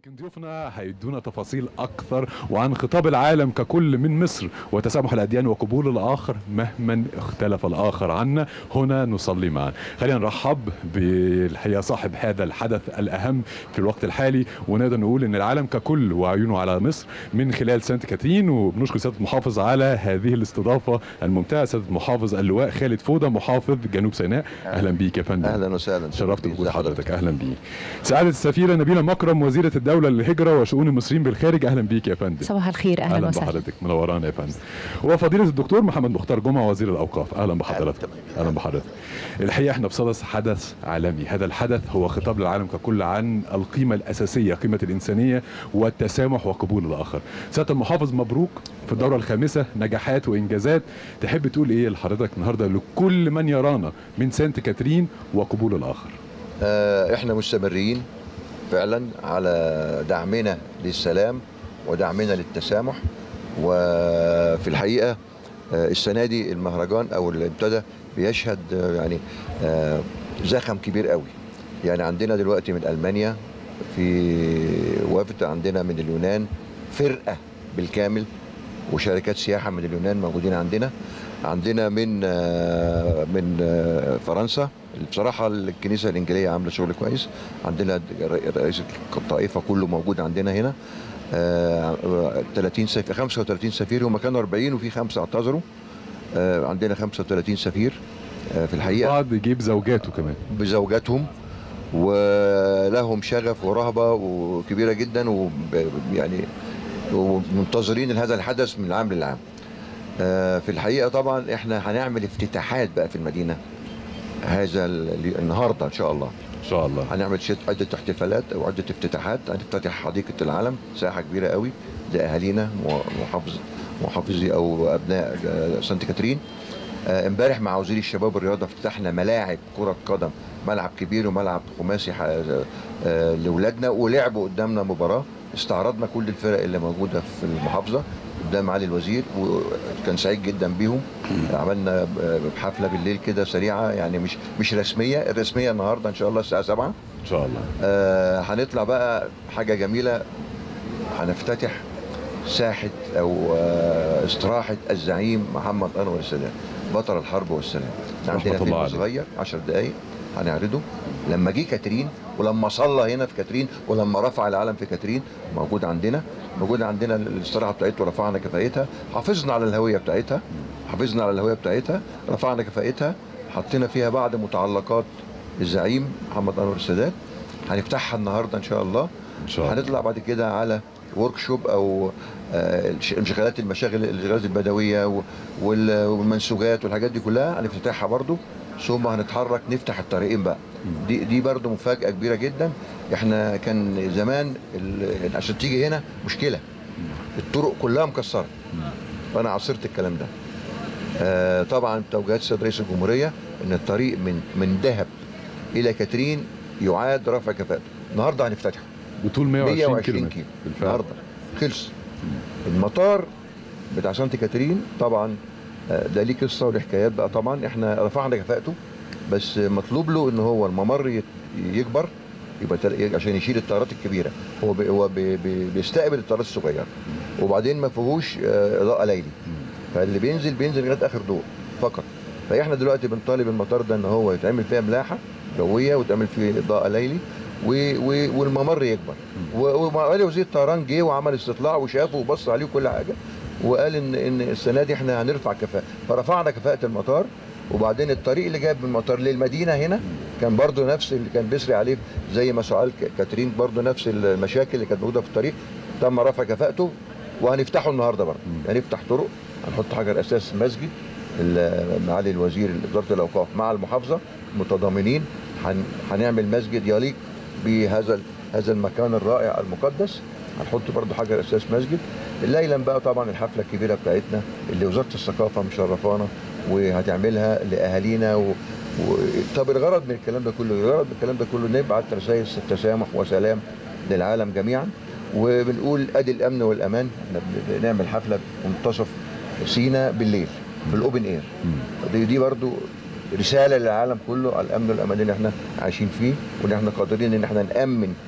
يمكن ضيوفنا هيدونا تفاصيل أكثر وعن خطاب العالم ككل من مصر وتسامح الأديان وقبول الآخر مهما اختلف الآخر عنا. هنا نصلي معا. خلينا نرحب بالحقيقة صاحب هذا الحدث الأهم في الوقت الحالي، ونقدر نقول إن العالم ككل وعيونه على مصر من خلال سانت كاترين، وبنشكر سيادة المحافظ على هذه الاستضافة الممتعة. سيادة المحافظ اللواء خالد فودة محافظ جنوب سيناء، أهلا بيك يا فندم. أهلا وسهلا، شرفت بوجود حضرتك. أهلا بيك. سعادة السفيرة نبيلة مكرم وزيرة الدولة للهجرة وشؤون المصريين بالخارج، أهلا بيك يا فندم. صباح الخير، أهلا وسهلا. بحضرتك، منورانا يا فندم. وفضيلة الدكتور محمد مختار جمعة وزير الأوقاف، أهلا بحضرتك. أهلا بحضرتك. الحقيقة احنا بصدد حدث عالمي، هذا الحدث هو خطاب للعالم ككل عن القيمة الأساسية، قيمة الإنسانية والتسامح وقبول الآخر. سيادة المحافظ مبروك في الدورة الخامسة، نجاحات وإنجازات. تحب تقول إيه لحضرتك النهارده لكل من يرانا من سانت كاترين وقبول الآخر؟ احنا مستمرين فعلا على دعمنا للسلام ودعمنا للتسامح. وفي الحقيقة السنة دي المهرجان أو اللي ابتدى بيشهد يعني زخم كبير قوي. يعني عندنا دلوقتي من ألمانيا في وفد، عندنا من اليونان فرقة بالكامل، وشركات سياحة من اليونان موجودين عندنا من فرنسا. بصراحة الكنيسة الإنجيلية عاملة شغل كويس. عندنا رئيس الطائفة كله موجود عندنا هنا. 30 سفير، 35 سفير، هم كانوا 40 وفي 5 اعتذروا. عندنا 35 سفير في الحقيقة. بعض يجيب زوجاته كمان بزوجاتهم، ولهم شغف ورهبة وكبيرة جدا، ويعني ومنتظرين هذا الحدث من عام للعام. في الحقيقة طبعا احنا هنعمل افتتاحات بقى في المدينة هذا النهارده ان شاء الله. ان شاء الله هنعمل عدة احتفالات او عدة افتتاحات. هنفتتح حديقة العالم، ساحة كبيرة قوي لاهالينا محافظي او ابناء سانت كاترين. امبارح مع وزير الشباب والرياضة افتتحنا ملاعب كرة قدم، ملعب كبير وملعب خماسي لاولادنا، ولعبوا قدامنا مباراة. استعرضنا كل الفرق اللي موجودة في المحافظة قدام معالي الوزير، وكان سعيد جدا بيهم. عملنا حفله بالليل كده سريعه، يعني مش رسميه. الرسميه النهارده ان شاء الله الساعه 7 ان شاء الله. هنطلع بقى حاجه جميله. هنفتتح ساحه او استراحه الزعيم محمد انور السادات بطل الحرب والسلام. عندنا فيلم صغير 10 دقائق هنعرضه لما جه كاترين، ولما صلى هنا في كاترين، ولما رفع العلم في كاترين. موجود عندنا الاستراحه بتاعته، رفعنا كفاءتها، حافظنا على الهويه بتاعتها، رفعنا كفاءتها، حطينا فيها بعض متعلقات الزعيم محمد انور السادات. هنفتحها النهارده ان شاء الله. هنطلع بعد كده على ورك شوب او انشغالات الاشغالات البدويه والمنسوجات والحاجات دي كلها هنفتحها برضو. ثم هنتحرك نفتح الطريقين بقى. دي برضو مفاجأة كبيرة جدا. احنا كان زمان عشان تيجي هنا مشكلة، الطرق كلها مكسرة، فانا عاصرت الكلام ده. طبعا توجيهات السيد رئيس الجمهورية ان الطريق من دهب الى كاترين يعاد رفع كفاءته. النهارده هنفتتحه بطول 120 كيلو النهارده خلص. المطار بتاع سانت كاترين طبعا ده ليه قصه وليه حكايات بقى. طبعا احنا رفعنا كفاءته، بس مطلوب له ان هو الممر يكبر، يبقى عشان يشيل الطيارات الكبيره. هو بيستقبل الطيارات الصغيره، وبعدين ما فيهوش اضاءه ليلي، فاللي بينزل لغايه اخر دور فقط. فاحنا دلوقتي بنطالب المطار ده ان هو يتعمل فيها ملاحه جويه ويتعمل فيه اضاءه ليلي والممر يكبر. ومعالي وزير الطيران جه وعمل استطلاع وشافه وبص عليه وكل حاجه، وقال ان السنه دي احنا هنرفع كفاءه. فرفعنا كفاءه المطار. وبعدين الطريق اللي جايب من المطار للمدينه هنا كان برضو نفس اللي كان بيسري عليه زي ما سؤال كاترين، برضو نفس المشاكل اللي كانت موجوده في الطريق. تم رفع كفاءته وهنفتحه النهارده برضو. هنفتح طرق، هنحط حجر اساس مسجد. معالي الوزير وزاره الاوقاف مع المحافظه متضامنين، هنعمل مسجد يليق بهذا المكان الرائع المقدس. هنحط برضو حجر اساس مسجد. ليلا بقى طبعا الحفله الكبيره بتاعتنا اللي وزاره الثقافه مشرفانا وهتعملها لاهالينا. طب الغرض من الكلام ده كله نبعت رسائل تسامح وسلام للعالم جميعا. وبنقول ادي الامن والامان. احنا بنعمل حفله منتصف سيناء بالليل في الاوبن اير. دي برضو رساله للعالم كله على الامن والامان اللي احنا عايشين فيه، وان احنا قادرين ان احنا نامن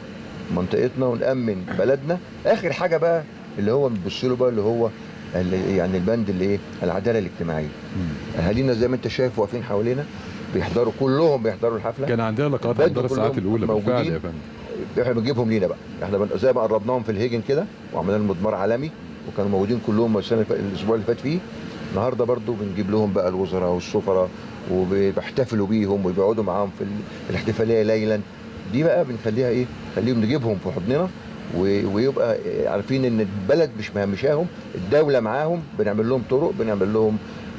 منطقتنا ونأمن بلدنا. اخر حاجه بقى اللي هو بنبص له بقى اللي هو يعني البند اللي ايه العداله الاجتماعيه. اهالينا زي ما انت شايف واقفين حوالينا بيحضروا، كلهم بيحضروا الحفله. كان عندنا لقاءات على مدار الساعات الاولى بالفعل يا فندم. احنا بنجيبهم لينا بقى، احنا زي ما قربناهم في الهيجن كده وعملنا لهم مضمار عالمي وكانوا موجودين كلهم الاسبوع اللي فات فيه. النهارده برضو بنجيب لهم بقى الوزراء والسفراء وبيحتفلوا بيهم وبيقعدوا معاهم في الاحتفاليه ليلا. دي بقى بنخليها ايه، خليهم نجيبهم في حضننا ويبقى عارفين ان البلد مش مهمشاهم، الدوله معاهم، بنعمل لهم طرق، بنعمل لهم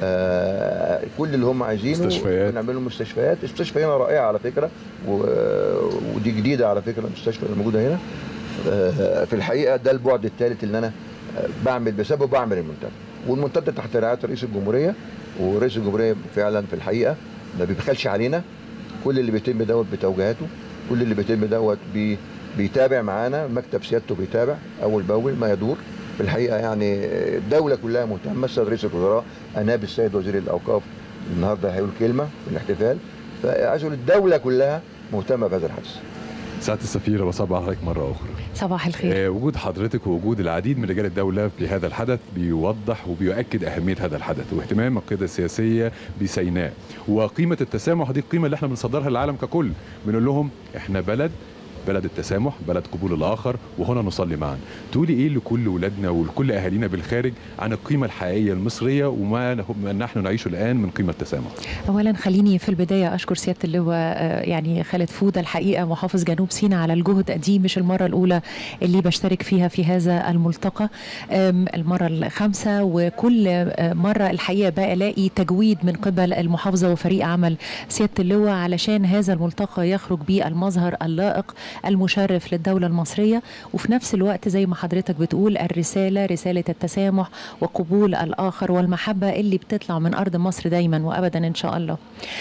كل اللي هم عايزينه، بنعمل لهم مستشفيات. المستشفى هنا رائعه على فكره ودي جديده على فكره المستشفى اللي موجوده هنا. في الحقيقه ده البعد الثالث اللي انا بسببه بعمل المنتدى، والمنتدى تحت رعايه رئيس الجمهوريه، ورئيس الجمهوريه فعلا في الحقيقه ما بيبخلش علينا. كل اللي بيتم دوت بتوجيهاته، كل اللي بيتم دوت بيتابع معانا، مكتب سيادته بيتابع اول باول ما يدور. في الحقيقه يعني الدوله كلها مهتمه. السيد رئيس الوزراء اناب السيد وزير الاوقاف النهارده هيقول كلمه في الاحتفال، فعايز اقول الدوله كلها مهتمه بهذا الحدث. سعادة السفيرة بصبح عليك مرة أخرى. صباح الخير. وجود حضرتك ووجود العديد من رجال الدولة في هذا الحدث بيوضح وبيؤكد أهمية هذا الحدث واهتمام القيادة السياسية بسيناء وقيمة التسامح. دي القيمة اللي احنا بنصدرها للعالم ككل، بنقول لهم احنا بلد التسامح، بلد قبول الآخر، وهنا نصلي معا. تقولي ايه لكل ولادنا ولكل أهالينا بالخارج عن القيمة الحقيقية المصرية وما نحن نعيشه الآن من قيمة التسامح؟ أولا خليني في البداية أشكر سيادة اللواء يعني خالد فودة الحقيقة محافظ جنوب سيناء على الجهد. دي مش المرة الأولى اللي بشترك فيها في هذا الملتقى، المرة الخامسة، وكل مرة الحقيقة بقى ألاقي تجويد من قبل المحافظة وفريق عمل سيادة اللواء علشان هذا الملتقى يخرج به المظهر اللائق المشرف للدولة المصرية، وفي نفس الوقت زي ما حضرتك بتقول رسالة التسامح وقبول الآخر والمحبة اللي بتطلع من أرض مصر دايما وأبدا إن شاء الله.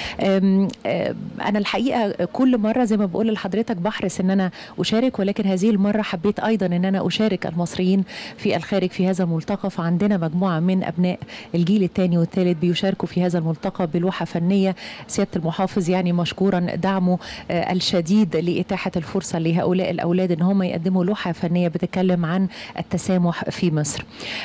أنا الحقيقة كل مرة زي ما بقول لحضرتك بحرص إن أنا أشارك، ولكن هذه المرة حبيت أيضا إن أنا أشارك المصريين في الخارج في هذا الملتقى. فعندنا مجموعة من أبناء الجيل الثاني والثالث بيشاركوا في هذا الملتقى بلوحة فنية. سيادة المحافظ يعني مشكورا دعمه الشديد لإتاحة الفرصة لهؤلاء الأولاد إن هم يقدموا لوحة فنية بتتكلم عن التسامح في مصر.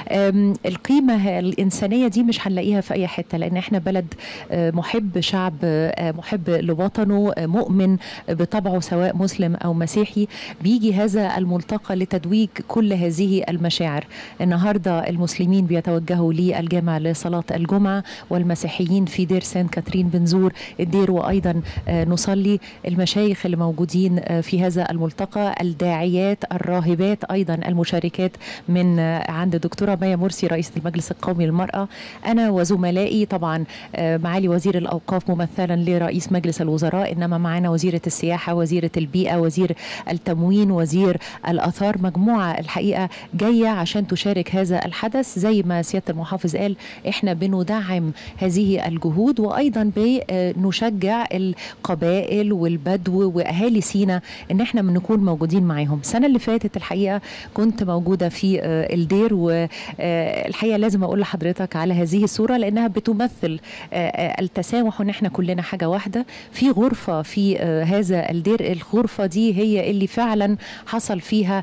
القيمة الإنسانية دي مش هنلاقيها في أي حتة، لأن إحنا بلد محب، شعب محب لوطنه، مؤمن بطبعه سواء مسلم أو مسيحي. بيجي هذا الملتقى لتدويج كل هذه المشاعر. النهاردة المسلمين بيتوجهوا للجامع لصلاة الجمعة، والمسيحيين في دير سانت كاترين بنزور الدير وأيضا نصلي. المشايخ اللي موجودين في هذا الملتقى، الداعيات، الراهبات، أيضا المشاركات من عند الدكتورة مايا مرسي رئيسة المجلس القومي للمرأة، أنا وزملائي طبعا معالي وزير الأوقاف ممثلا لرئيس مجلس الوزراء، إنما معنا وزيرة السياحة، وزيرة البيئة، وزير التموين، وزير الآثار. مجموعة الحقيقة جاية عشان تشارك هذا الحدث. زي ما سيادة المحافظ قال احنا بندعم هذه الجهود، وأيضا بنشجع القبائل والبدو وأهالي سيناء ان احنا نكون موجودين معاهم. السنه اللي فاتت الحقيقه كنت موجوده في الدير، والحقيقه لازم اقول لحضرتك على هذه الصوره لانها بتمثل التسامح، وان احنا كلنا حاجه واحده. في غرفه في هذا الدير، الغرفه دي هي اللي فعلا حصل فيها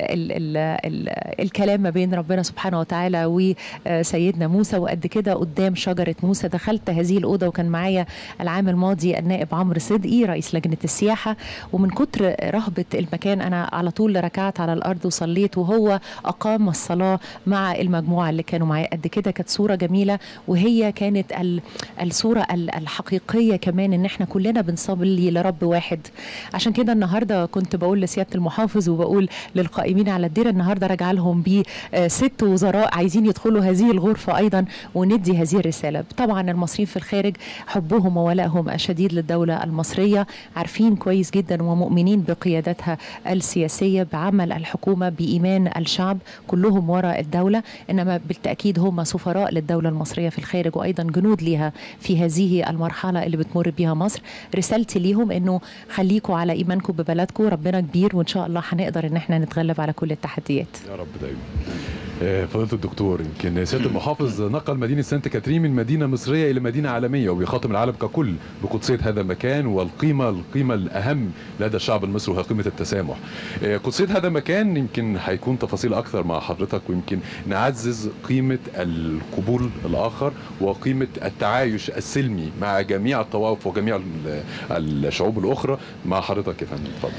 الكلام ما بين ربنا سبحانه وتعالى وسيدنا موسى، وقد كده قدام شجره موسى. دخلت هذه الاوضه وكان معايا العام الماضي النائب عمرو صدقي رئيس لجنه السياحه، ومن كتر رهبة المكان أنا على طول ركعت على الأرض وصليت، وهو أقام الصلاة مع المجموعة اللي كانوا معي. قد كده كانت صورة جميلة، وهي كانت الصورة الحقيقية كمان إن احنا كلنا بنصلي لرب واحد. عشان كده النهاردة كنت بقول لسيادة المحافظ وبقول للقائمين على الدير النهاردة راجع لهم ب6 وزراء عايزين يدخلوا هذه الغرفة أيضا وندي هذه الرسالة. طبعا المصريين في الخارج حبهم وولائهم الشديد للدولة المصرية، عارفين كويس جدا ومؤمنين بقيادتها السياسية، بعمل الحكومة، بإيمان الشعب، كلهم وراء الدولة. إنما بالتأكيد هم سفراء للدولة المصرية في الخارج، وأيضا جنود لها في هذه المرحلة اللي بتمر بها مصر. رسالتي ليهم إنه خليكوا على إيمانكم ببلدكم، ربنا كبير وإن شاء الله هنقدر إن احنا نتغلب على كل التحديات. يا رب دايما. فضيلة الدكتور، يمكن سيادة المحافظ نقل مدينة سانت كاترين من مدينة مصرية إلى مدينة عالمية، وبيخاطب العالم ككل بقدسية هذا المكان والقيمة الأهم لدى الشعب المصري، وهي قيمة التسامح. قدسية هذا المكان يمكن هيكون تفاصيل أكثر مع حضرتك، ويمكن نعزز قيمة القبول الآخر وقيمة التعايش السلمي مع جميع الطوائف وجميع الشعوب الأخرى مع حضرتك يا فندم. اتفضل.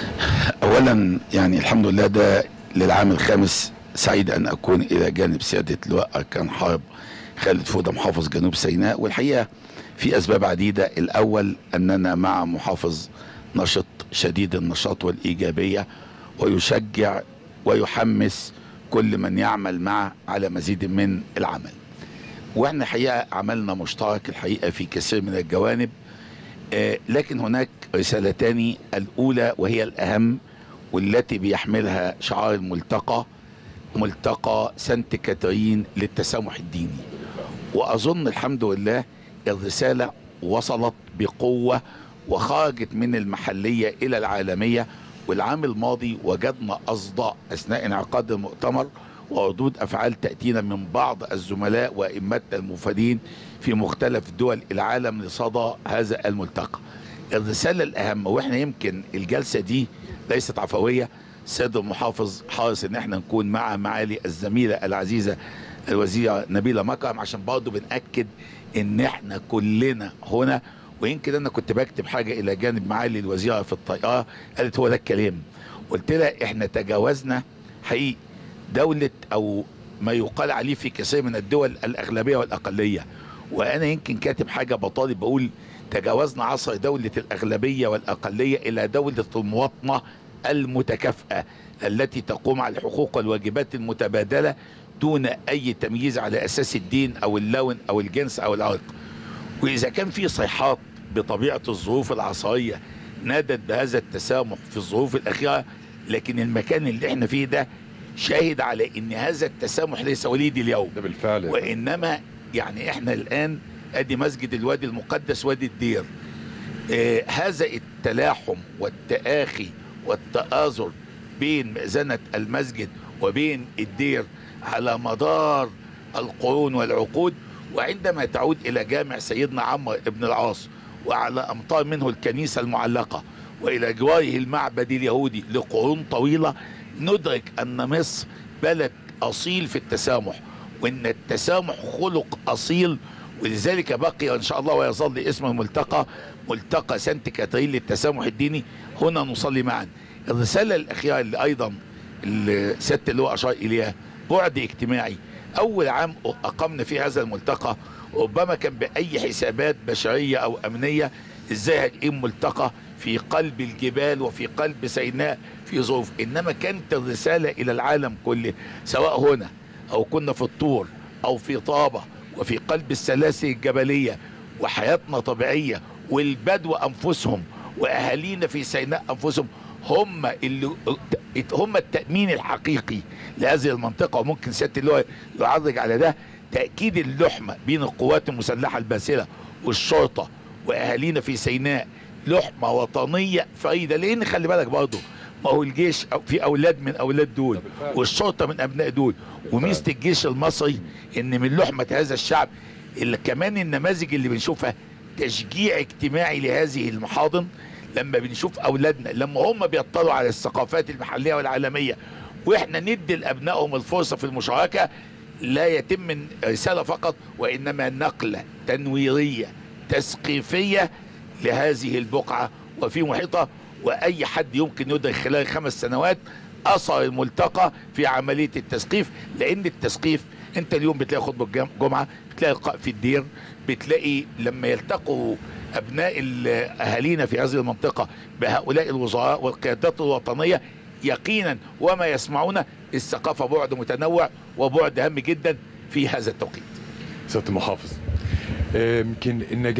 أولا يعني الحمد لله ده للعام الخامس سعيد أن أكون إلى جانب سيادة اللواء أركان حرب خالد فودة محافظ جنوب سيناء، والحقيقة في أسباب عديدة. الأول أننا مع محافظ نشط شديد النشاط والإيجابية، ويشجع ويحمس كل من يعمل معه على مزيد من العمل. وإحنا الحقيقة عملنا مشترك الحقيقة في كثير من الجوانب، لكن هناك رسالتان، الأولى وهي الأهم والتي بيحملها شعار الملتقى، ملتقى سانت كاترين للتسامح الديني. وأظن الحمد لله الرسالة وصلت بقوة وخرجت من المحلية إلى العالمية. والعام الماضي وجدنا أصداء أثناء انعقاد المؤتمر وردود أفعال تأتينا من بعض الزملاء وأئمتنا المفيدين في مختلف دول العالم لصدى هذا الملتقى. الرسالة الأهم، وإحنا يمكن الجلسة دي ليست عفوية، السيد المحافظ حارس ان احنا نكون مع معالي الزميلة العزيزة الوزيرة نبيلة مكرم، عشان برضه بنأكد ان احنا كلنا هنا. ويمكن انا كنت بكتب حاجة الى جانب معالي الوزيرة في الطيارة، قالت هو ده الكلام. قلت لها احنا تجاوزنا حقيقي دولة او ما يقال عليه في كثير من الدول الاغلبية والاقلية. وانا يمكن كاتب حاجة بطالب بقول تجاوزنا عصر دولة الاغلبية والاقلية الى دولة المواطنة المتكافئة التي تقوم على الحقوق والواجبات المتبادلة دون أي تمييز على أساس الدين أو اللون أو الجنس أو العرق. وإذا كان في صيحات بطبيعة الظروف العصرية نادت بهذا التسامح في الظروف الأخيرة، لكن المكان اللي احنا فيه ده شاهد على ان هذا التسامح ليس وليد اليوم ده بالفعل، وإنما يعني احنا الآن ادي مسجد الوادي المقدس وادي الدير، هذا التلاحم والتآخي والتآزر بين مئذنة المسجد وبين الدير على مدار القرون والعقود. وعندما تعود إلى جامع سيدنا عمرو بن العاص وعلى أمتار منه الكنيسة المعلقة وإلى جواره المعبد اليهودي لقرون طويلة، ندرك أن مصر بلد أصيل في التسامح، وأن التسامح خلق أصيل. ولذلك بقي إن شاء الله ويظل اسم الملتقى ملتقى سانت كاترين للتسامح الديني. هنا نصلي معا. الرسالة الأخيرة اللي أيضا سيادة اللواء أشار إليها بعد اجتماعي. أول عام أقمنا في هذا الملتقى ربما كان بأي حسابات بشرية أو أمنية إزاي هنقيم ملتقى في قلب الجبال وفي قلب سيناء في ظروف، إنما كانت الرسالة إلى العالم كله سواء هنا أو كنا في الطور أو في طابة وفي قلب السلاسل الجبلية وحياتنا طبيعية، والبدو أنفسهم وأهالينا في سيناء أنفسهم هم التأمين الحقيقي لهذه المنطقة. وممكن سيادة اللواء يعرج على ده تأكيد اللحمة بين القوات المسلحة الباسلة والشرطة وأهالينا في سيناء، لحمة وطنية فريدة. لأن خلي بالك برضه ما هو الجيش في أولاد من أولاد دول والشرطة من أبناء دول، وميزة الجيش المصري إن من لحمة هذا الشعب اللي كمان النماذج اللي بنشوفها تشجيع اجتماعي لهذه المحاضن. لما بنشوف أولادنا لما هم بيطلعوا على الثقافات المحلية والعالمية وإحنا ندي لأبنائهم الفرصة في المشاركة، لا يتم من رسالة فقط وإنما نقلة تنويرية تثقيفية لهذه البقعة وفي محيطها. وأي حد يمكن يدرك خلال 5 سنوات أثر الملتقى في عملية التثقيف. لأن التثقيف أنت اليوم بتلاقي خطبة جمعة، بتلاقي لقاء في الدير، بتلاقي لما يلتقوا أبناء أهالينا في هذه المنطقة بهؤلاء الوزراء والقيادات الوطنية يقينا وما يسمعون الثقافة بعد متنوع وبعد هام جدا في هذا التوقيت. سيادة المحافظ، يمكن النجاح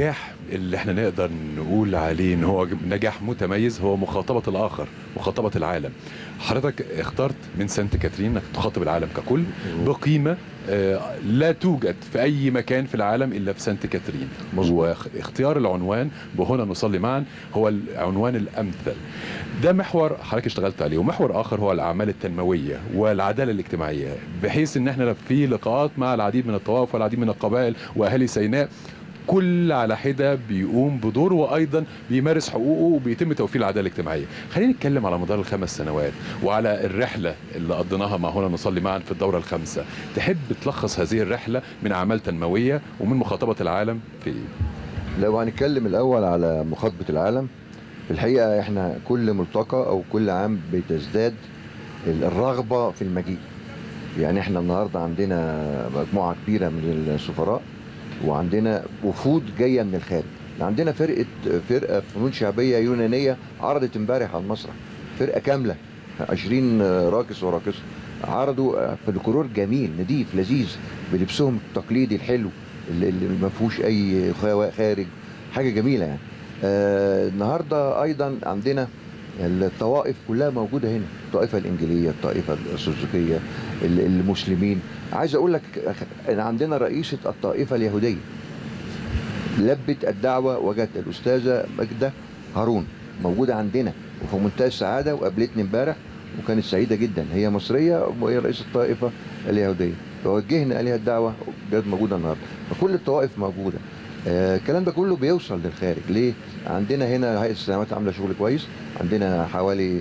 اللي احنا نقدر نقول عليه ان هو نجاح متميز هو مخاطبة الاخر، مخاطبة العالم. حضرتك اخترت من سانت كاترين انك تخاطب العالم ككل بقيمة لا توجد في اي مكان في العالم الا في سانت كاترين. واختيار العنوان بهنا نصلي معا هو العنوان الامثل. ده محور حضرتك اشتغلت عليه، ومحور اخر هو الاعمال التنمويه والعداله الاجتماعيه، بحيث ان احنا في لقاءات مع العديد من الطوائف والعديد من القبائل واهالي سيناء، كل على حده بيقوم بدوره وايضا بيمارس حقوقه وبيتم توفير العداله الاجتماعيه. خلينا نتكلم على مدار ال5 سنوات وعلى الرحله اللي قضيناها مع هنا نصلي معا في الدوره ال5. تحب تلخص هذه الرحله من اعمال تنمويه ومن مخاطبه العالم في ايه؟ لو هنتكلم الاول على مخاطبه العالم، في الحقيقه احنا كل ملتقى او كل عام بتزداد الرغبه في المجيء. يعني احنا النهارده عندنا مجموعه كبيره من السفراء، وعندنا وفود جايه من الخارج. عندنا فرقه فنون شعبيه يونانيه عرضت امبارح على المسرح، فرقه كامله 20 راقص وراقصه، عرضوا فلكلور جميل نضيف لذيذ بلبسهم التقليدي الحلو اللي ما فيهوش اي خارج، حاجه جميله يعني. النهارده ايضا عندنا الطوائف كلها موجوده هنا، الطائفه الانجيليه، الطائفه السلجوقيه، المسلمين. عايز اقول لك ان عندنا رئيسه الطائفه اليهوديه لبت الدعوه، وجدت الاستاذه ماجده هارون موجوده عندنا وفي منتهى السعاده، وقابلتني امبارح وكانت سعيده جدا. هي مصريه وهي رئيسه الطائفه اليهوديه، فوجهنا اليها الدعوه، جت موجوده النهارده. فكل الطوائف موجوده. الكلام ده كله بيوصل للخارج. ليه؟ عندنا هنا هيئه السلامات عامله شغل كويس، عندنا حوالي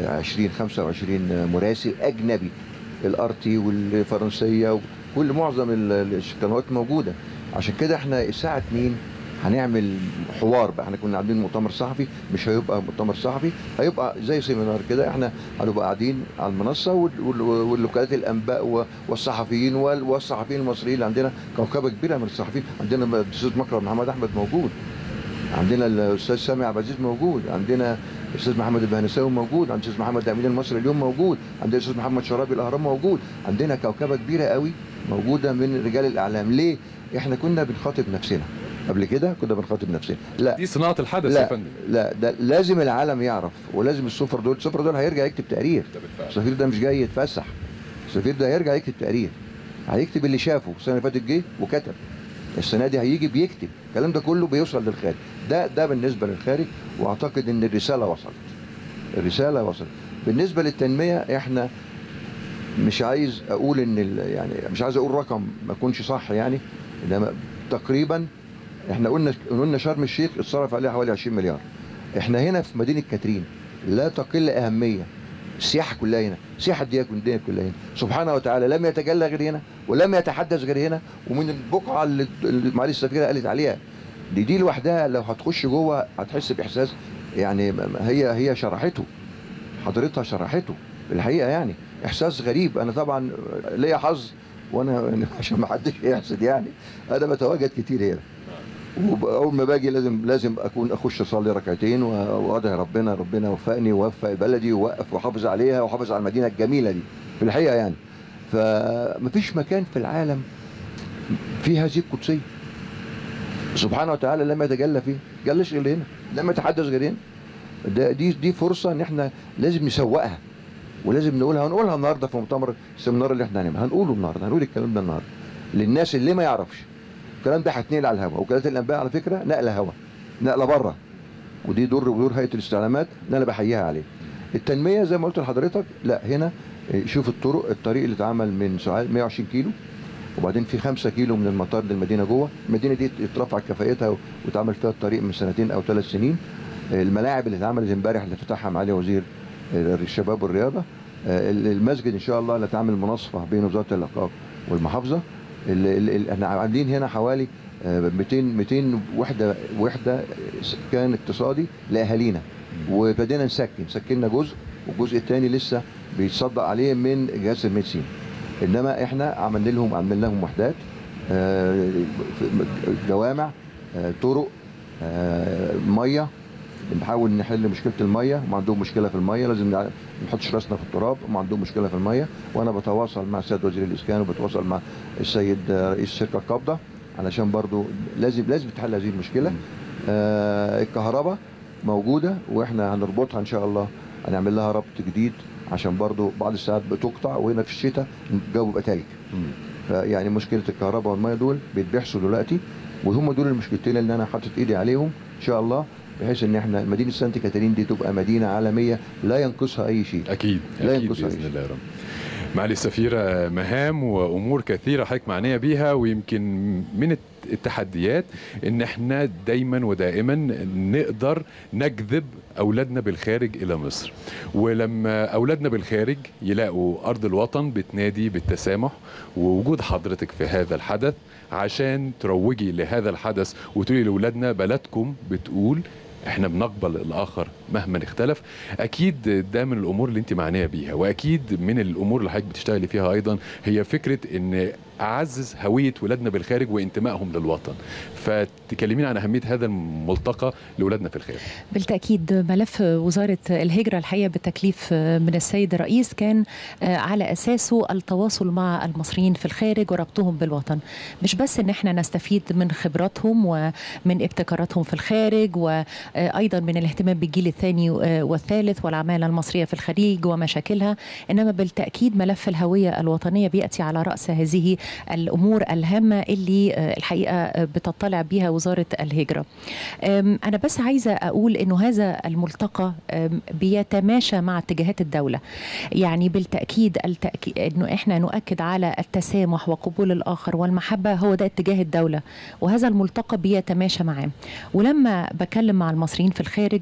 25 مراسل اجنبي، الارتي والفرنسيه وكل معظم القنوات موجوده. عشان كده احنا الساعه 2 هنعمل حوار بقى. احنا كنا عاملين مؤتمر صحفي، مش هيبقى مؤتمر صحفي، هيبقى زي سيمينار كده. احنا هنبقى قاعدين على المنصه والوكالات الانباء والصحفيين والصحفيين المصريين اللي عندنا كوكبه كبيره من الصحفيين. عندنا الاستاذ مكرم محمد احمد موجود، عندنا الاستاذ سامي عبد العزيز موجود، عندنا الاستاذ محمد البهنساوي موجود، عندنا الاستاذ محمد امين المصري اليوم موجود، عندنا الاستاذ محمد شرابي الاهرام موجود. عندنا كوكبه كبيره قوي موجوده من رجال الاعلام. ليه؟ احنا كنا بنخاطب نفسنا قبل كده، كنا بنخاطب نفسنا. لا، دي صناعه الحدث لا يا فندم. لا، ده لازم العالم يعرف، ولازم السفر دول هيرجع يكتب تقرير. السفير ده مش جاي يتفسح، السفير ده هيرجع يكتب تقرير، هيكتب اللي شافه. السنه اللي فاتت جه وكتب، السنه دي هيجي بيكتب. الكلام ده كله بيوصل للخارج. ده بالنسبه للخارج، واعتقد ان الرساله وصلت. الرساله وصلت. بالنسبه للتنميه، احنا مش عايز اقول ان يعني مش عايز اقول رقم ما يكونش صح يعني، انما تقريبا احنا قلنا شرم الشيخ اتصرف عليها حوالي 20 مليار. احنا هنا في مدينه كاترين لا تقل اهميه. السياحه كلها هنا، السياحه الدنيا كلها هنا. سبحانه وتعالى لم يتجلى غير هنا، ولم يتحدث غير هنا. ومن البقعه اللي معالي السفيره قالت عليها دي لوحدها، لو هتخش جوه هتحس باحساس يعني. هي شرحته، حضرتها شرحته الحقيقه يعني. احساس غريب. انا طبعا ليا حظ، وانا عشان ما حدش يحسد يعني، انا بتواجد كتير هنا، واول ما باجي لازم اكون اخش اصلي ركعتين وادعي ربنا يوفقني ويوفق بلدي ووقف وحافظ عليها وحافظ على المدينه الجميله دي في الحقيقه يعني. فمفيش مكان في العالم فيه هذه القدسيه. سبحانه وتعالى لما يتجلى فيه جلش غير هنا، لما يتحدث غير هنا. دي فرصه ان احنا لازم نسوقها، ولازم هنقولها النهارده في مؤتمر السيمينار اللي احنا هنعمله. هنقوله النهارده، هنقول الكلام ده النهارده للناس اللي ما يعرفش. الكلام ده هيتنقل على الهواء. وكالات الانباء على فكره نقله هواء، نقله بره، ودي دور هيئه الاستعلامات اللي انا بحييها عليه. التنميه زي ما قلت لحضرتك، لا هنا شوف الطريق اللي اتعمل من سعال 120 كيلو، وبعدين في 5 كيلو من المطار للمدينه جوه. المدينه دي اترفع كفاءتها واتعمل فيها الطريق من 2 أو 3 سنين. الملاعب اللي اتعملت امبارح اللي فتحها معالي وزير الشباب والرياضه. المسجد ان شاء الله اللي اتعمل مناصفه بين وزاره الاوقاف والمحافظه. احنا عاملين هنا حوالي 200 وحده كان اقتصادي لاهالينا، وابتدينا سكننا جزء، والجزء الثاني لسه بيتصدق عليه من جهاز الميدسين. انما احنا عملنا لهم وحدات، جوامع، طرق، ميه. بنحاول نحل مشكله الميه. هم عندهم مشكله في الميه، لازم ما نحطش راسنا في التراب. هم عندهم مشكله في الميه، وانا بتواصل مع السيد وزير الاسكان وبتواصل مع السيد رئيس شركه القبضه علشان برضو لازم تحل هذه المشكله. الكهرباء موجوده واحنا هنربطها ان شاء الله، هنعمل لها ربط جديد عشان برضو بعض الساعات بتقطع، وهنا في الشتاء الجو بيبقى تلج. فيعني مشكله الكهرباء والميه دول بيتبحثوا دلوقتي، وهم دول المشكلتين اللي انا حاطط ايدي عليهم ان شاء الله، بحيث ان احنا مدينه سانت كاترين دي تبقى مدينه عالميه لا ينقصها اي شيء. اكيد لا اكيد ينقصها باذن الله يا رب. معالي السفيرة، مهام وامور كثيره حضرتك معنيه بيها، ويمكن من التحديات ان احنا دايما ودائما نقدر نجذب اولادنا بالخارج الى مصر، ولما اولادنا بالخارج يلاقوا ارض الوطن بتنادي بالتسامح، ووجود حضرتك في هذا الحدث عشان تروجي لهذا الحدث وتقولي لاولادنا بلدكم بتقول احنا بنقبل الاخر مهما اختلف. اكيد ده من الامور اللي انت معنيه بيها، واكيد من الامور اللي حضرتك بتشتغلي فيها ايضا هي فكره ان اعزز هويه ولادنا بالخارج وانتمائهم للوطن. فتكلمين عن اهميه هذا الملتقى لاولادنا في الخارج. بالتاكيد ملف وزاره الهجره الحقيقه بالتكليف من السيد الرئيس كان على اساسه التواصل مع المصريين في الخارج وربطهم بالوطن، مش بس ان احنا نستفيد من خبراتهم ومن ابتكاراتهم في الخارج، وايضا من الاهتمام بالجيل الثاني والثالث والعماله المصريه في الخليج ومشاكلها، انما بالتاكيد ملف الهويه الوطنيه بياتي على راس هذه الامور الهامه اللي الحقيقه بتطلع بها وزاره الهجره. انا بس عايزه اقول انه هذا الملتقى بيتماشى مع اتجاهات الدوله، يعني بالتاكيد انه احنا نؤكد على التسامح وقبول الاخر والمحبه، هو ده اتجاه الدوله، وهذا الملتقى بيتماشى معاه. ولما بكلم مع المصريين في الخارج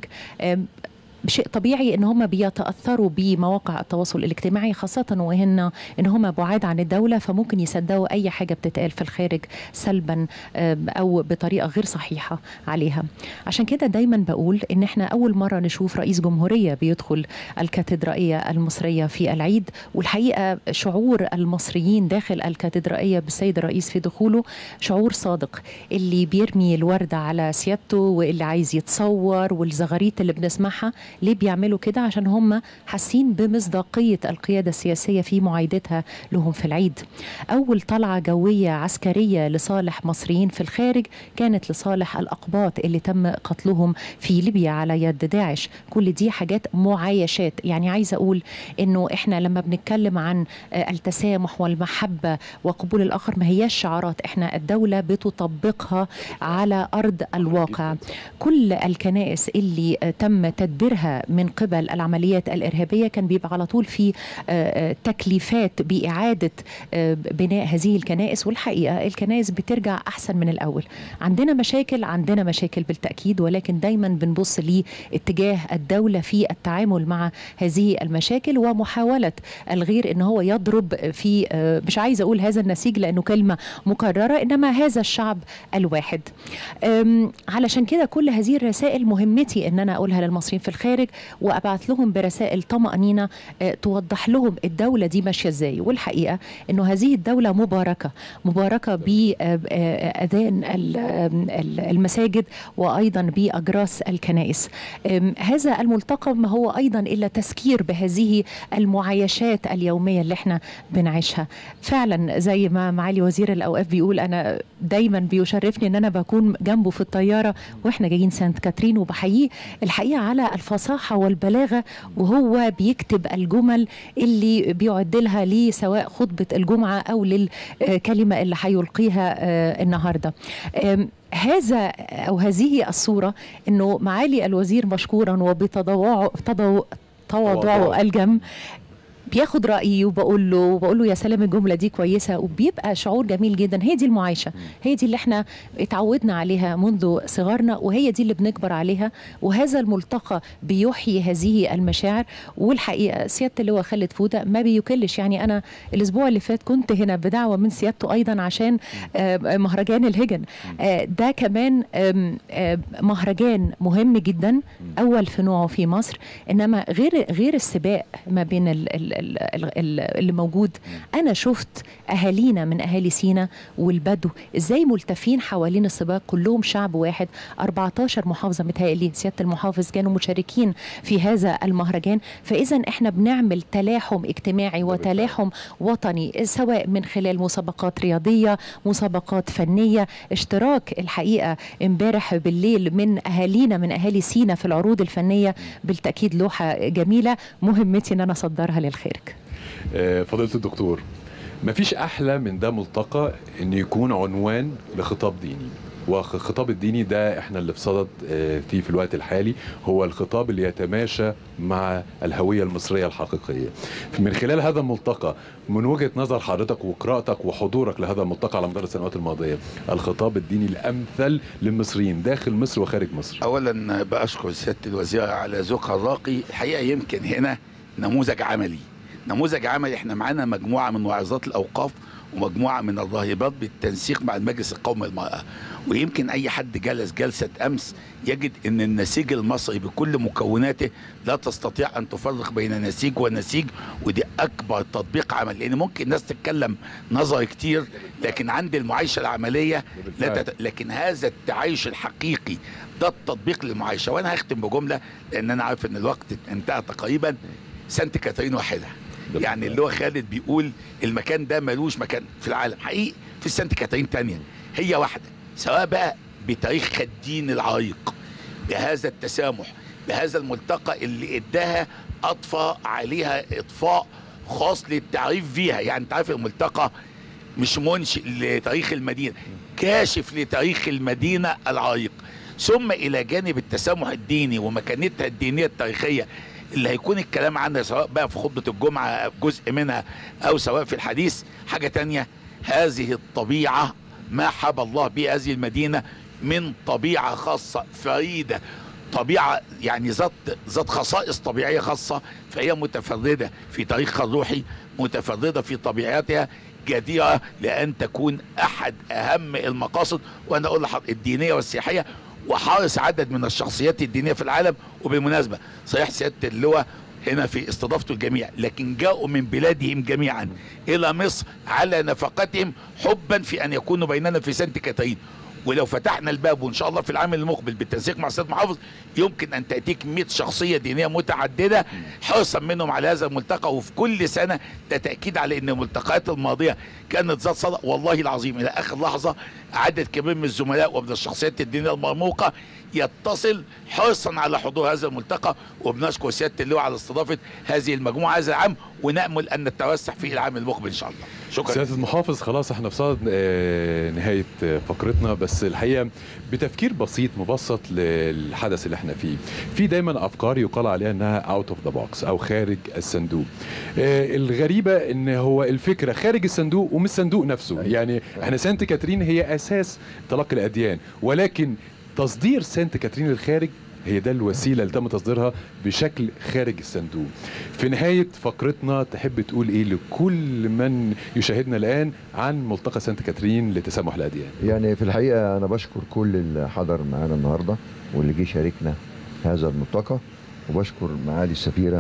بشيء طبيعي ان هم بيتاثروا بمواقع التواصل الاجتماعي، خاصه وهن ان هم بعاد عن الدوله، فممكن يصدقوا اي حاجه بتتقال في الخارج سلبا او بطريقه غير صحيحه عليها. عشان كده دايما بقول ان احنا اول مره نشوف رئيس جمهوريه بيدخل الكاتدرائيه المصريه في العيد، والحقيقه شعور المصريين داخل الكاتدرائيه بالسيد الرئيس في دخوله شعور صادق، اللي بيرمي الورده على سيادته واللي عايز يتصور والزغاريت اللي بنسمعها. ليه بيعملوا كده؟ عشان هم حاسين بمصداقية القيادة السياسية في معايدتها لهم في العيد. أول طلعة جوية عسكرية لصالح مصريين في الخارج كانت لصالح الأقباط اللي تم قتلهم في ليبيا على يد داعش. كل دي حاجات معايشات، يعني عايزة أقول إنه إحنا لما بنتكلم عن التسامح والمحبة وقبول الآخر ما هياش شعارات، إحنا الدولة بتطبقها على أرض الواقع. كل الكنائس اللي تم تدبيرها من قبل العمليات الإرهابية كان بيبقى على طول في تكليفات بإعادة بناء هذه الكنائس، والحقيقة الكنائس بترجع أحسن من الأول. عندنا مشاكل بالتأكيد، ولكن دايما بنبص لاتجاه الدولة في التعامل مع هذه المشاكل ومحاولة الغير إن هو يضرب في مش عايزة أقول هذا النسيج لأنه كلمة مكررة، إنما هذا الشعب الواحد. علشان كده كل هذه الرسائل مهمتي إن أنا أقولها للمصريين في الخارج، وأبعث لهم برسائل طمأنينة توضح لهم الدولة دي ماشية ازاي. والحقيقة انه هذه الدولة مباركة بأذان المساجد وأيضا بأجراس الكنائس. هذا الملتقى ما هو أيضا إلا تذكير بهذه المعايشات اليومية اللي احنا بنعيشها. فعلا زي ما معالي وزير الأوقاف بيقول، أنا دايما بيشرفني ان أنا بكون جنبه في الطيارة واحنا جايين سانت كاترين، وبحييه الحقيقة على الفصاحة والبلاغة وهو بيكتب الجمل اللي بيعدلها لي سواء خطبة الجمعة أو للكلمة اللي هيلقيها النهاردة. هذا أو هذه الصورة أنه معالي الوزير مشكورا وبتواضعه الجم بياخد رأيي وبقول له يا سلام الجملة دي كويسة، وبيبقى شعور جميل جدا. هي دي المعايشة، هي دي اللي احنا اتعودنا عليها منذ صغرنا، وهي دي اللي بنكبر عليها، وهذا الملتقى بيحيي هذه المشاعر. والحقيقة سيادة اللواء خالد فودة ما بيكلش، يعني أنا الأسبوع اللي فات كنت هنا بدعوة من سيادته أيضا عشان مهرجان الهجن. ده كمان مهرجان مهم جدا، أول في نوعه في مصر، إنما غير السباق ما بين اللي موجود. انا شفت اهالينا من اهالي سينا والبدو ازاي ملتفين حوالين السباق، كلهم شعب واحد. 14 محافظه متهيألي سياده المحافظ كانوا مشاركين في هذا المهرجان. فاذا احنا بنعمل تلاحم اجتماعي وتلاحم وطني، سواء من خلال مسابقات رياضيه، مسابقات فنيه، اشتراك الحقيقه امبارح بالليل من اهالينا من اهالي سينا في العروض الفنيه، بالتاكيد لوحه جميله مهمتي ان انا اصدرها للخارج. فضيلة الدكتور، مفيش احلى من ده ملتقى ان يكون عنوان لخطاب ديني، والخطاب الديني ده احنا اللي في صدد فيه في الوقت الحالي هو الخطاب اللي يتماشى مع الهوية المصرية الحقيقية. من خلال هذا الملتقى، من وجهة نظر حضرتك وقراءتك وحضورك لهذا الملتقى على مدار السنوات الماضية، الخطاب الديني الامثل للمصريين داخل مصر وخارج مصر. اولا بشكر سيادة الوزير على ذوقها الراقي. الحقيقة يمكن هنا نموذج عملي، نموذج عملي. احنا معانا مجموعة من واعظات الاوقاف ومجموعة من الراهبات بالتنسيق مع المجلس القومي للمرأة، ويمكن أي حد جلس جلسة أمس يجد أن النسيج المصري بكل مكوناته لا تستطيع أن تفرق بين نسيج ونسيج، ودي أكبر تطبيق عمل. لأن ممكن الناس تتكلم نظري كتير، لكن عند المعايشة العملية لكن هذا التعايش الحقيقي ده التطبيق للمعايشة. وأنا هختم بجملة لأن أنا عارف أن الوقت انتهى تقريبا. سانت كاترين واحدة، يعني اللي هو خالد بيقول المكان ده ملوش مكان في العالم، حقيقي في سانت كاترين تانية هي واحدة، سواء بقى بتاريخ الدين العريق، بهذا التسامح، بهذا الملتقى اللي اداها اطفى عليها اطفاء خاص للتعريف فيها. يعني تعرف الملتقى مش منشئ لتاريخ المدينة، كاشف لتاريخ المدينة العريق. ثم الى جانب التسامح الديني ومكانتها الدينية التاريخية اللي هيكون الكلام عنها سواء بقى في خطبة الجمعة جزء منها او سواء في الحديث حاجة تانية. هذه الطبيعة ما حب الله به هذه المدينة من طبيعة خاصة فريدة، طبيعة يعني ذات خصائص طبيعية خاصة، فهي متفردة في تاريخها الروحي، متفردة في طبيعتها، جديرة لأن تكون أحد أهم المقاصد وأنا أقول لحضرتك الدينية والسياحية، وحارس عدد من الشخصيات الدينية في العالم. وبالمناسبة صحيح سيادة اللواء هنا في استضافته الجميع، لكن جاءوا من بلادهم جميعا إلى مصر على نفقتهم حبا في أن يكونوا بيننا في سانت كاترين. ولو فتحنا الباب وإن شاء الله في العام المقبل بالتنسيق مع السيد المحافظ يمكن أن تأتيك 100 شخصية دينية متعددة حرصا منهم على هذا الملتقى. وفي كل سنة ده تأكيد على أن الملتقيات الماضية كانت ذات صدى والله العظيم. إلى آخر لحظة عدد كبير من الزملاء ومن الشخصيات الدينية المرموقة يتصل حرصا على حضور هذا الملتقى، وبنشكر سيادة اللواء على استضافة هذه المجموعة هذا العام، ونأمل أن نتوسع في العام المقبل إن شاء الله. شكرا سيادة المحافظ. خلاص احنا في صدد نهاية فقرتنا، بس الحقيقة بتفكير بسيط مبسط للحدث اللي احنا فيه. في دايما افكار يقال عليها انها اوت اوف ذا بوكس او خارج الصندوق. الغريبة ان هو الفكرة خارج الصندوق ومش الصندوق نفسه. يعني احنا سانت كاترين هي اساس تلقي الاديان، ولكن تصدير سانت كاترين للخارج هي ده الوسيلة اللي تم تصديرها بشكل خارج الصندوق. في نهاية فقرتنا تحب تقول ايه لكل من يشاهدنا الآن عن ملتقى سانت كاترين لتسامح الأديان؟ يعني في الحقيقة أنا بشكر كل اللي حضر معانا النهاردة واللي جه شاركنا هذا الملتقى، وبشكر معالي السفيرة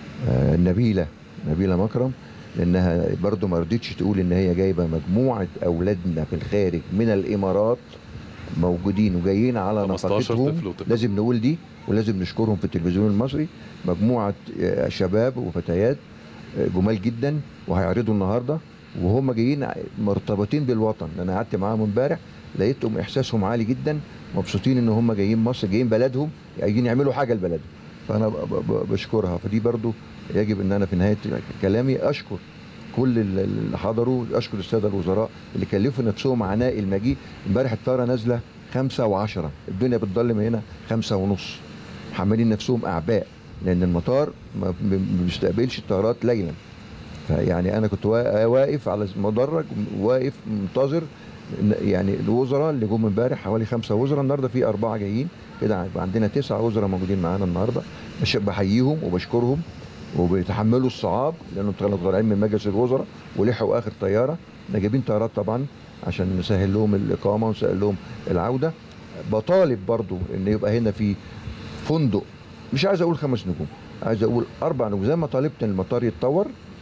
نبيلة مكرم، لأنها برضو ما رضيتش تقول إن هي جايبة مجموعة أولادنا في الخارج من الإمارات موجودين وجايين على نفقتهم. لازم نقول دي ولازم نشكرهم في التلفزيون المصري. مجموعة شباب وفتيات جمال جدا وهيعرضوا النهارده وهم جايين مرتبطين بالوطن. انا قعدت معاهم امبارح لقيتهم احساسهم عالي جدا، مبسوطين ان هم جايين مصر، جايين بلدهم، جايين يعملوا حاجه لبلدهم. فانا بشكرها. فدي برضو يجب ان انا في نهايه كلامي اشكر كل اللي حضروا، اشكر الساده الوزراء اللي كلفوا نفسهم عناء المجيء. امبارح الطياره نازله 5:10، الدنيا بتضلم هنا 5:30، محملين نفسهم اعباء لان المطار ما بيستقبلش الطيارات ليلا. فيعني انا كنت واقف على المدرج واقف منتظر يعني الوزراء اللي جم امبارح حوالي 5 وزراء، النهارده في 4 جايين كده، هيبقى عندنا 9 وزراء موجودين معانا النهارده. بحييهم وبشكرهم وبيتحملوا الصعاب لانهم كانوا طالعين من مجلس الوزراء ولحقوا اخر طياره. احنا جايبين طيارات طبعا عشان نسهل لهم الاقامه ونسهل لهم العوده. بطالب برضو ان يبقى هنا في فندق، مش عايز اقول 5 نجوم، عايز اقول 4 نجوم، زي ما طالبت ان المطار يتطور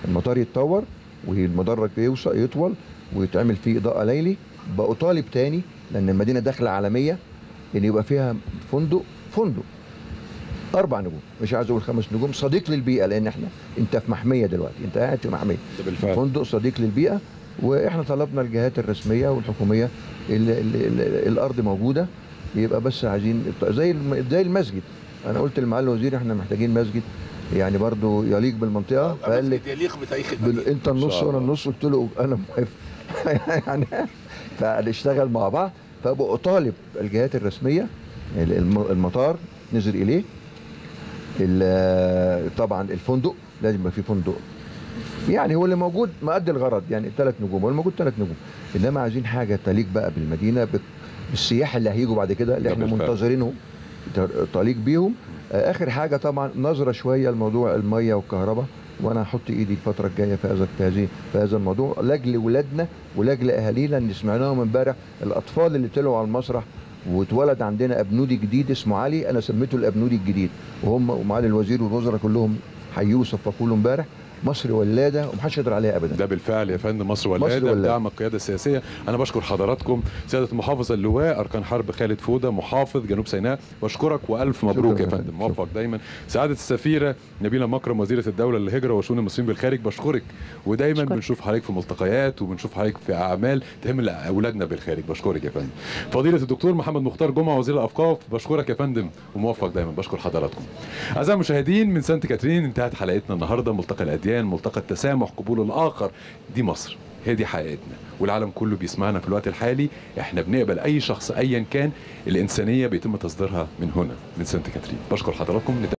المطار يتطور والمدرج يطول ويتعمل فيه اضاءه ليلي. بأطالب تاني لان المدينه داخله عالميه ان يبقى فيها فندق 4 نجوم، مش عايز اقول 5 نجوم، صديق للبيئه، لان انت في محميه دلوقتي، انت قاعد في محميه. ده بالفعل. فندق صديق للبيئه. واحنا طلبنا الجهات الرسميه والحكوميه الارض موجوده، يبقى بس عايزين زي المسجد. انا قلت لمعالي الوزير احنا محتاجين مسجد يعني برضو يليق بالمنطقه، فقال لي يليق بتاريخ انت النص وانا النص، قلت له انا موافق. يعني فنشتغل مع بعض. فبأطالب الجهات الرسميه المطار نزل اليه، طبعا الفندق لازم يبقى فيه فندق يعني هو اللي موجود مؤدي الغرض، يعني 3 نجوم، هو الموجود 3 نجوم، انما عايزين حاجه تليق بقى بالمدينه بالسياح اللي هيجوا بعد كده اللي احنا منتظرينهم تليق بيهم. اخر حاجه طبعا نظره شويه لموضوع الميه والكهرباء، وانا هحط ايدي الفتره الجايه في هذا الموضوع لاجل ولادنا ولاجل اهالينا اللي سمعناهم امبارح، الاطفال اللي طلعوا على المسرح واتولد عندنا ابنودي جديد اسمه علي، انا سميته الابنودي الجديد، ومعالي الوزير والوزراء كلهم حيوه وصفقوا له امبارح. مصر ولاده ومحدش يقدر عليها ابدا. ده بالفعل يا فندم، مصر ولاده بدعم القياده السياسيه. انا بشكر حضراتكم سياده المحافظ اللواء اركان حرب خالد فوده محافظ جنوب سيناء، بشكرك والف مبروك يا فندم، موفق دايما. سعاده السفيره نبيله مكرم وزيره الدوله للهجره وشؤون المصريين بالخارج، بشكرك، ودايما بنشوف حضرتك في ملتقيات وبنشوف حضرتك في اعمال تهم اولادنا بالخارج، بشكرك يا فندم. فضيله الدكتور محمد مختار جمعه وزير الاوقاف، بشكرك يا فندم وموفق دايما، بشكر حضراتكم. اعزائي المشاهدين من سانت كاترين انتهت حلقتنا النهارده، ملتقى الاديان، ملتقى التسامح، قبول الاخر. دي مصر، هي دي حقيقتنا، والعالم كله بيسمعنا في الوقت الحالي. احنا بنقبل اي شخص ايا كان، الانسانيه بيتم تصديرها من هنا من سانت كاترين. بشكر حضراتكم.